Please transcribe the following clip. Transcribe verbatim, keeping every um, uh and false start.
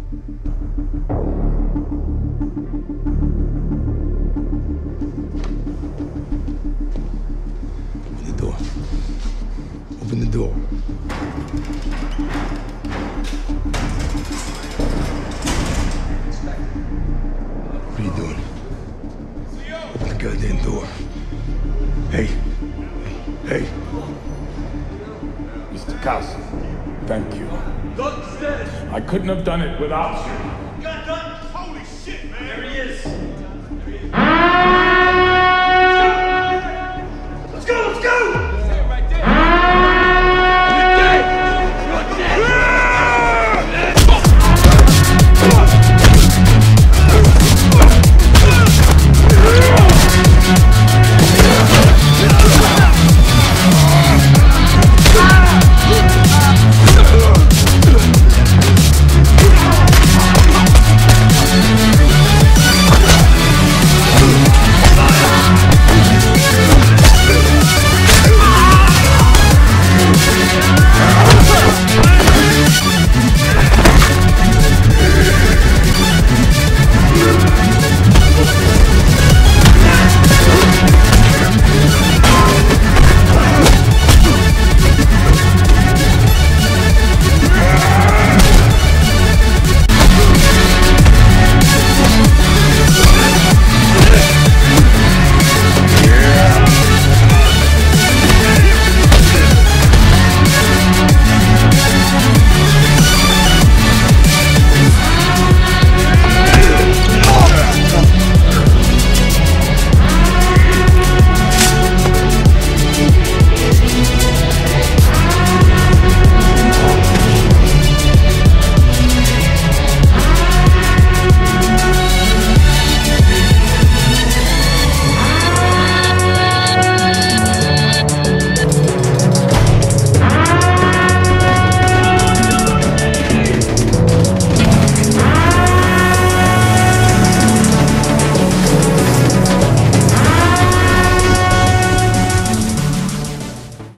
Open the door. Open the door. What are you doing? Open the goddamn door. Hey. Hey. Mister Carson, thank you. I couldn't have done it without you.